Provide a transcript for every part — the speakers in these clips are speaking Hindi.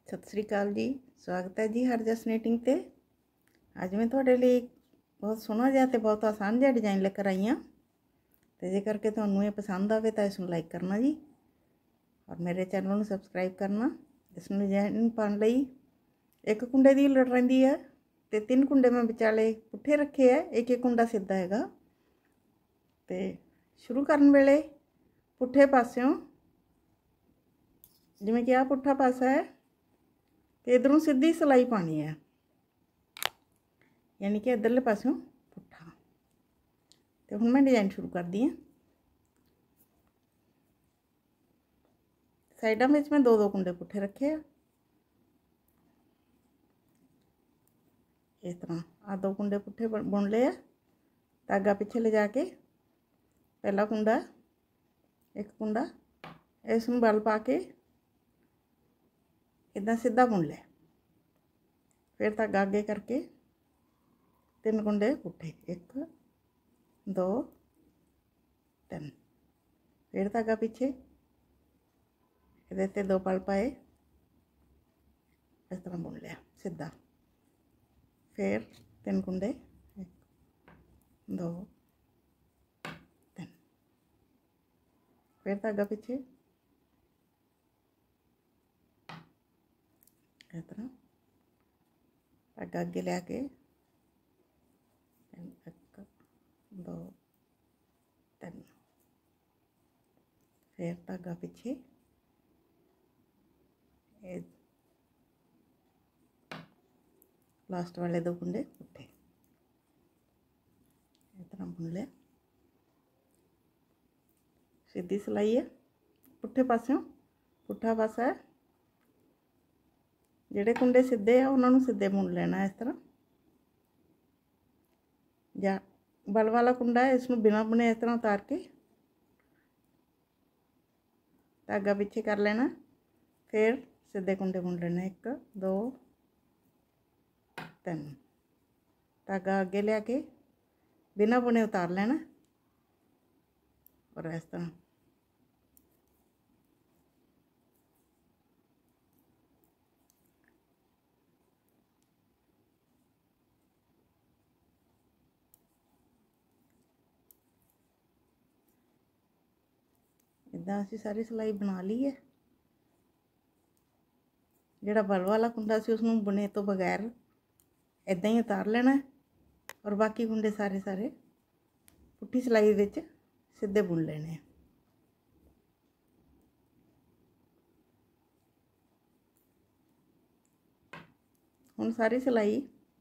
सत श्री अकाल जी। स्वागत है जी हरजस नीटिंग ते। अज मैं थोड़े लिए बहुत सोहना जिहा ते बहुत आसान जिहा डिजाइन लेकर आई हाँ। तो जे करके तुहानूं ये पसंद आवे तो इसनूं लाइक करना जी और मेरे चैनल में सबसक्राइब करना। इसनूं डिजाइन पाने लई एक कुंडे की लोड़ रहिंदी है ते 3 कुंडे मैं विचाले पुट्ठे रखे है, एक एक कुंडा सीधा हैगा। ते शुरू करन वेले पुट्ठे पासियों जिवें कि आ पुट्ठा पासा है तो इधरों सीधी सिलाई पानी है, यानी कि इधरले पासों पुट्ठा। तो हुण मैं डिजाइन शुरू कर दी हाँ। साइडों में मैं 2-2 कुंडे पुट्ठे रखे हैं। इस तरह आ 2 कुंडे पुट्ठे बुन ले। धागा पिछे ले जाके पहला कुंडा एक कुंडा इसनूं बल पा के इदां सीधा बुन लिया। फिर धागा अगे करके 3 कुंडे पुट्ठे 1 2 3। फिर धागा पीछे ये 2 पल पाए, इस तरह बुन लिया सीधा। फिर 3 कुंडे 1 2 3। फिर धागा पीछे इस तरह धागा अगे लिया के 1 2 3। फिर धागा पीछे लास्ट वाले 2 कुंडे पुट्ठे इस तरह बुन लिया। सीधी सिलाई है पुट्ठे पासों पुट्ठा पासा है। जिहड़े कुंडे सीधे आ उन्हां नूं सीधे बुन लेना इस तरह। या बल वाला कुंडा है इसनूं बिना बुने इस तरह उतार के धागा पीछे कर लेना। फिर सीधे कुंडे बुन लेने 1 2 3। धागा अगे लिया के बिना बुने उतार लेना और इस तरह इदां असीं सारी सिलाई बना ली है। जिहड़ा बल वाला कुंडा सी उसनूं बुने तो बगैर इदां ही उतार लेना और बाकी कुंडे सारे पुट्ठी सिलाई विच सीधे बुन लेने। हुण सारी सिलाई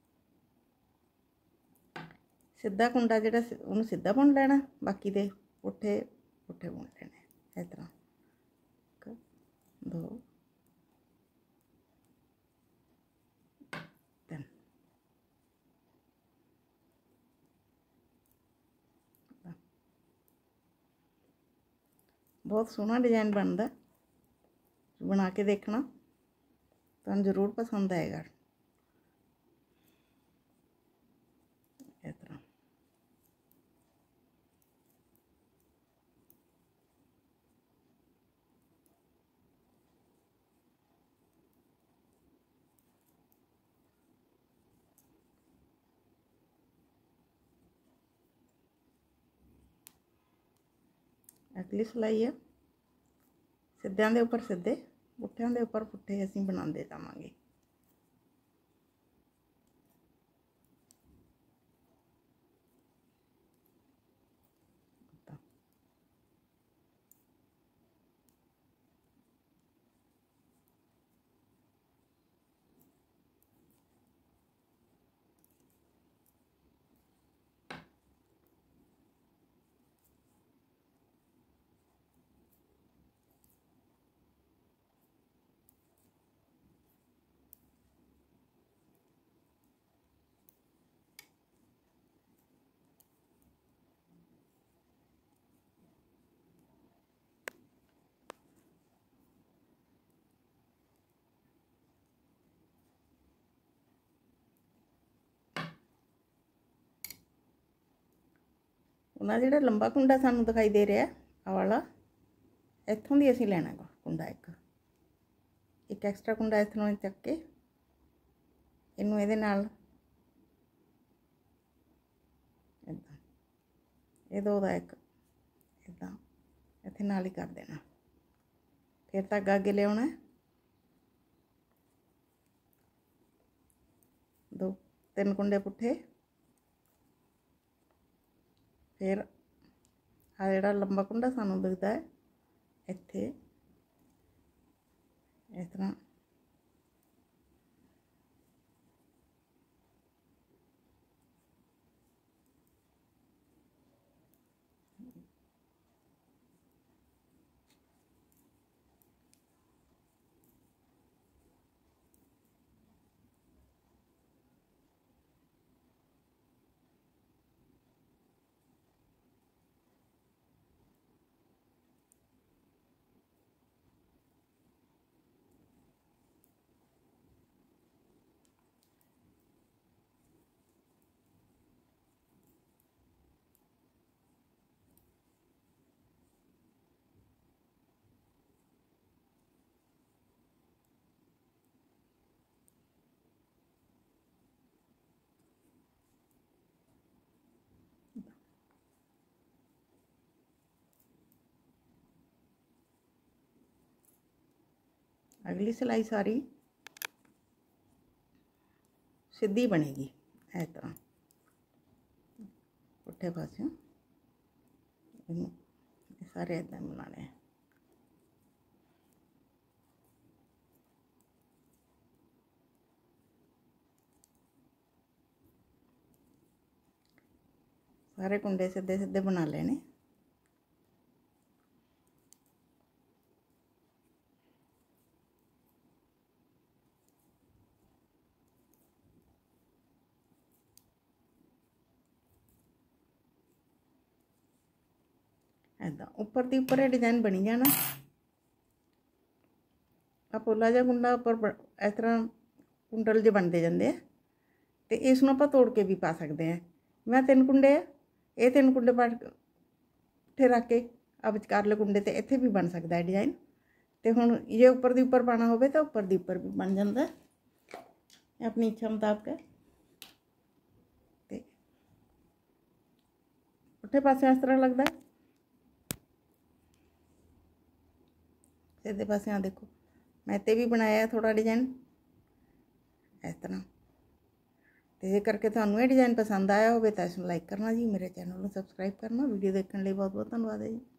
सीधा कुंडा जिहड़ा उहनूं सीधा बुन लेना, बाकी दे पुट्ठे पुट्ठे बुन लेने इस तरह 1 2 3। बहुत सोहना डिजाइन बनता, बना के देखना, तुहानूं जरूर पसंद आएगा। इस तरह अगली सिलाई है सीधियां दे उपर सीधे पुट्ठियां दे उपर पुट्ठे असीं बनाते जावांगे। उन्हें जो लंबा कुंडा सानू दिखाई दे रहा आ वाला इत्थों दी असीं लैना कुंडा एक एक एक्स्ट्रा कुंडा इस तरह चक के इनू ये इदा ये दो का एक इदा इत्थे नाल ही कर देना। फिर धागा अगे लिया दो तीन कुंडे पुट्ठे, फिर आ जिहड़ा लंबा कुंडा सानू दिखता है इत्थे इस तरह अगली सिलाई सारी सीधी बनेगी इस तरह पुट्ठे पासों सारे इदा बनाने हैं। सारे कुंडे सीधे सीधे बना लेने। ऐदा उपर दी उपर डिजाइन बनी जाना। आ पोला जा कुंडा उपर इस तरह कुंडल जो बनते जाते हैं तो इसनों आप तोड़ के भी पा सकते हैं। मैं तीन कुंडे ये तीन कुंडे पुट्ठे रख के आ विचकारले कुंडे तो इत्थे भी बन सकता है डिजाइन। तो हुण जे उपर दी उपर पाना हो तो उपर दी उपर भी बन जाता है अपनी इच्छा मुताबिक। तो पुट्ठे पासे इस तरह लगता है, सीधे पासे आ देखो मैं इत्ते भी बनाया थोड़ा डिजाइन इस तरह। तो ये करके तुहानू ये डिजाइन पसंद आया हो तो इसनूं लाइक करना जी, मेरे चैनल को सबसक्राइब करना। वीडियो देखने लिए बहुत बहुत धन्यवाद है जी।